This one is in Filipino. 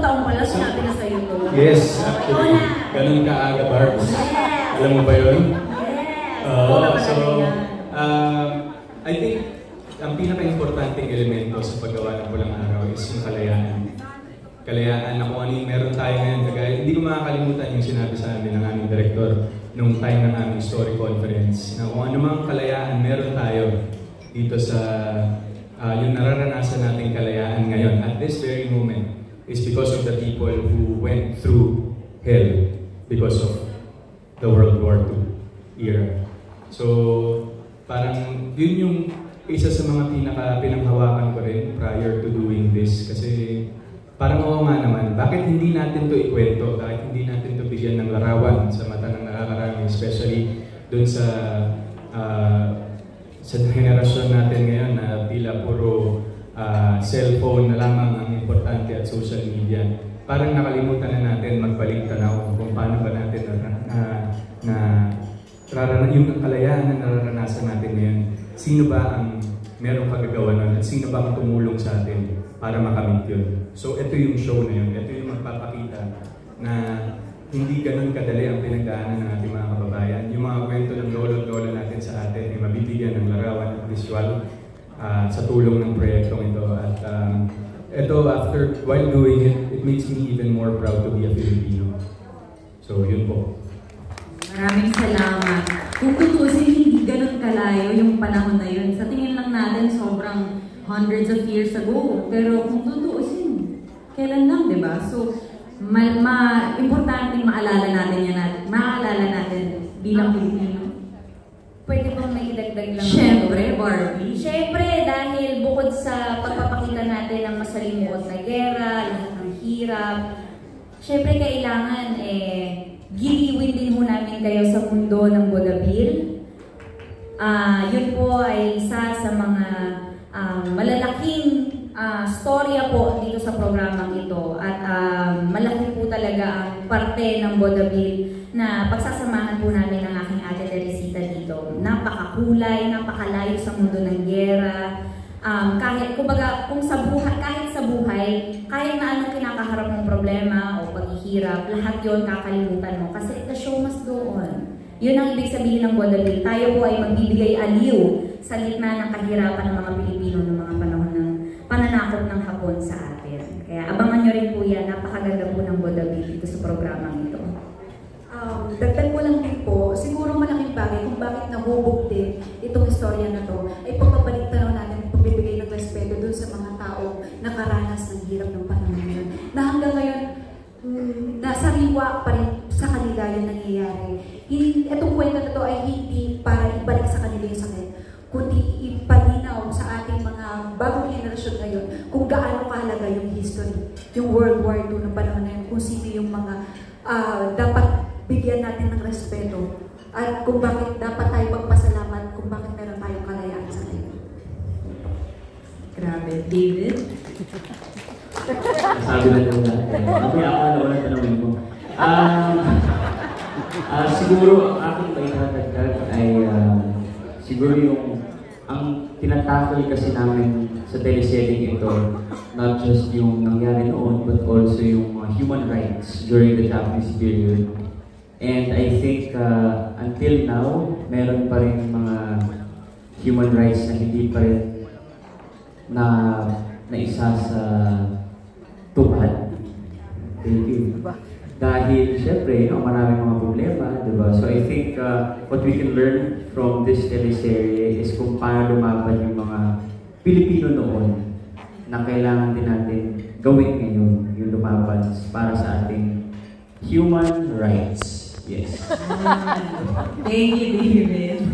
taon pala sinabi na sa'yo to. Yes, actually. Ganun ka-aga, Barbs. Yes. Alam mo ba yun? Yes. So, I think, ang pinaka-importanting elemento sa paggawa ng Pulang Araw is yung kalayaan. Kalayaan na kung ano yung meron tayo ngayon. Kagaya, hindi ko makakalimutan yung sinabi sa amin ng aming director nung time ng aming story conference na kung ano mang kalayaan meron tayo dito sa yung nararanasan nating kalayaan ngayon at this very moment is because of the people who went through hell because of the World War II era. So, parang yun yung isa sa mga pinanghawakan ko rin prior to doing this kasi parang oo nga naman, bakit hindi natin to ikwento? Bakit hindi natin to bigyan ng larawan sa mata ng nakakarami, especially dun sa henerasyon natin ngayon na tila puro cellphone na lamang ang importante at social media. Parang nakalimutan na natin magbalik tanaw kung paano ba natin yung kalayaan na nararanasan natin ngayon. Sino ba ang merong kagagawa nun at sino ba ang tumulong sa atin para makamit yun. So ito yung show na yun, ito yung magpapakita na hindi ganun kadali ang pinagdaanan ng ating mga kababayan. Yung mga kwento ng lolo-lola natin sa atin ay mabibigyan ng larawan at visual sa tulong ng proyektong ito. At ito, while doing it, it makes me even more proud to be a Filipino. So yun po. Maraming salamat. Kung tutusin, hindi ganun kalayo yung panahon na yun. Sa tingin lang natin, sobrang hundreds of years ago. Pero kung tutusin, kailan lang, di ba? So, importanteng maalala natin yan at maalala natin bilang Pilipino. Pwede bang may idagdag lang? Siyempre, Barbie. Siyempre, dahil bukod sa pagpapakita natin ng masalimuot na gera, lahat ng hirap, siyempre kailangan giliwin din ho namin kayo sa mundo ng Bodabil. Yun po ay isa sa mga malalaking storya po dito sa programang ito. At malaki po talaga ang parte ng Bodabil na pagsasamahan po namin ng aking ate Teresita dito. Napakakulay, napakalayo sa mundo ng gera. Kahit sa buhay, kahit na anong kinakaharap mong problema o paghihirap, lahat yon kakalimutan mo kasi the show must go on. Yun ang ibig sabihin ng Bodabil. Tayo po ay magbibigay aliw sa gitna ng kahirapan ng mga Pilipino ng mga panahon ng pananakop ng Hapon sa atin. Kaya abangan nyo rin po yan. Napakaganda po ng Bodabil dito sa programang ito. Dagdag ko lang din po, siguro malaking bagay kung bakit nahubog din itong istorya na to ay pagbabalik tanaw natin, pagbibigay ng respeto doon sa mga taong nakaranas ng hirap ng panahon ngayon. Na hanggang ngayon, nasariwa pa rin sa kanila yung nangyayari. Itong kwento na to ay hindi para ibalik sa kanila yung sakit, kundi ipalinaw sa ating mga bagong henerasyon ngayon kung gaano kahalaga yung history, yung World War II ng panahon na yun, kung sino yung mga dapat bigyan natin ng respeto at kung bakit dapat tayo magpasalamat kung bakit meron tayong kalayaan sa ngayon. Grabe. David? Sabi na lang natin. Mamaya ako na walang tanongin mo. Siguro ang aking maitatagdag ay siguro yung ang tinatakil kasi namin sa teleserye ito, not just yung nangyari noon, but also yung human rights during the Japanese period. And I think until now, meron pa rin mga human rights na hindi pa rin na isa sa tupad. Thank you. Dahil, syempre, maraming mga problema, diba? So I think what we can learn from this teleserye is kung paano lumaban yung mga Pilipino noon na kailangan din natin gawin ngayon, yung lumaban para sa ating human rights. Yes. Thank you, David.